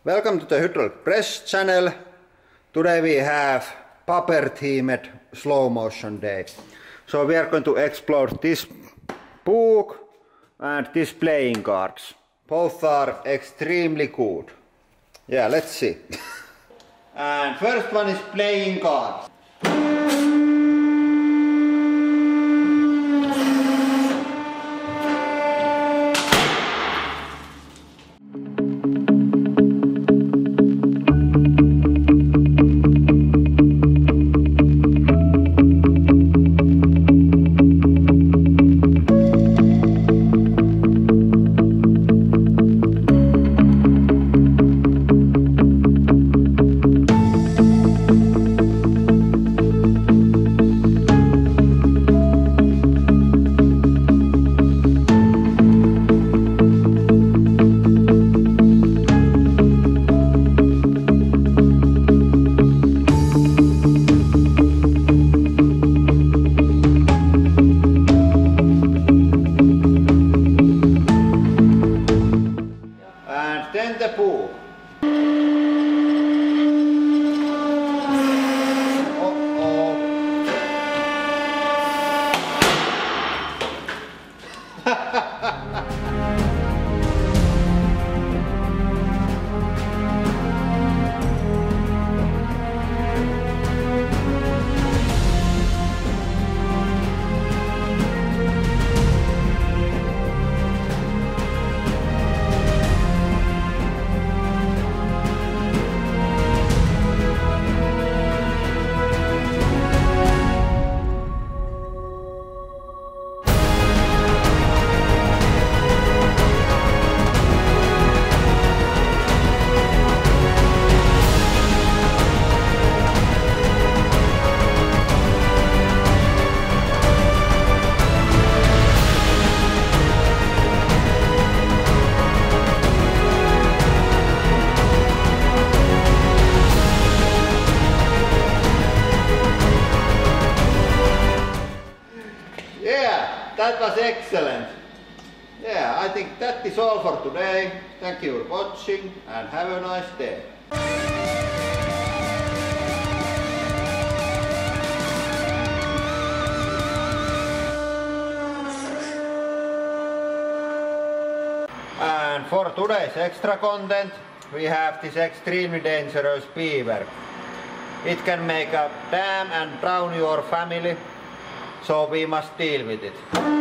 Welcome to the Hydraulic Press channel. Today we have paper themed slow motion day. So we are going to explore this book and these playing cards. Both are extremely good. Yeah, let's see. And first one is playing cards. Then the pool. That was excellent. Yeah, I think that is all for today. Thank you for watching and have a nice day. And for today's extra content, we have this extremely dangerous beaver. It can make a dam and drown your family. So we must deal with it.